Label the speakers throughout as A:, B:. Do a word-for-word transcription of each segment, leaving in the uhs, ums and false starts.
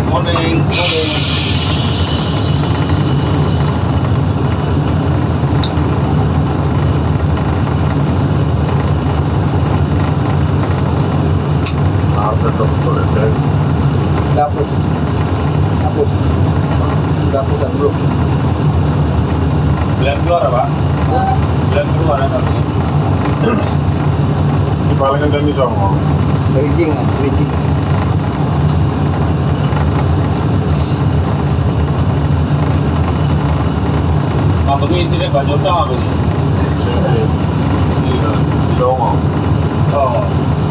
A: Morning, morning.
B: Betul ya.
A: Dapus. Dapus. Dapus dan belum. Bulan keluar Pak? Bulan keluar apa ini?
B: Di paling kan jadi songo.
A: Bridging kan, bridging. Apa ini sih deh baju utama apa ini?
B: Sini. Iya, songo.
A: Oh.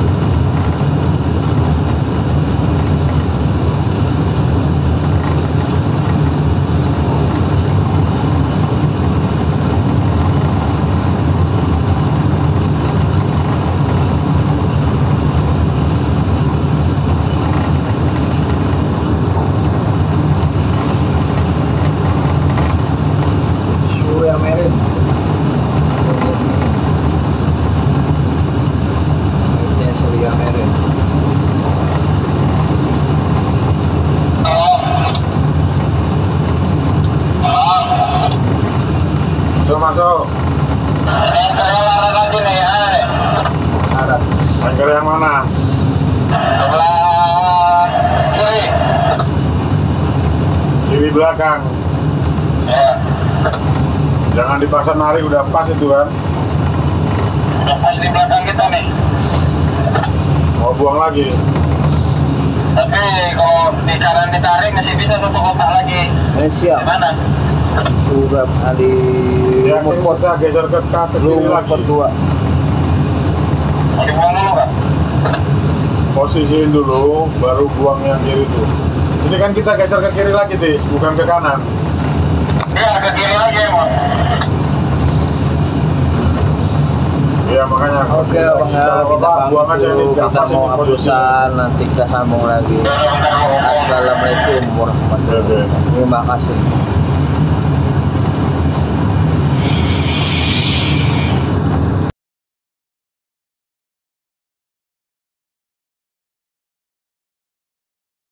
A: Surya Merin. Ini Surya Merin.
B: So masuk.
A: Ada.
B: Bengkel yang mana?
C: Sebelah kiri.
B: Kiri belakang.
C: Ya.
B: Jangan dipaksa narik, udah pas itu kan.
C: Udah pas di belakang kita nih.
B: Mau buang lagi.
C: Tapi kalau di kanan ditarik masih bisa satu kotak lagi.
A: Malaysia.
C: Gimana?
A: Surab Ali
B: Ya, kan
A: Lumut
B: kita geser ke kaki kiri
A: Lumut
B: lagi.
A: berdua.
C: Mau dibuang dulu kan?
B: Posisiin dulu, baru buang yang kiri itu. Ini kan kita geser ke kiri lagi, Tis, bukan ke kanan.
C: Iya, ke kiri lagi emang.
B: Ya makanya.
A: Oke Bang ya,
B: Kalau
A: kita
B: apa, buang aja ini,
A: pamit dulu,
B: di
A: kita
B: atas
A: mau
B: ini posisinya.
A: habisan, nanti kita sambung lagi. Assalamualaikum warahmatullahi wabarakatuh. Terima kasih.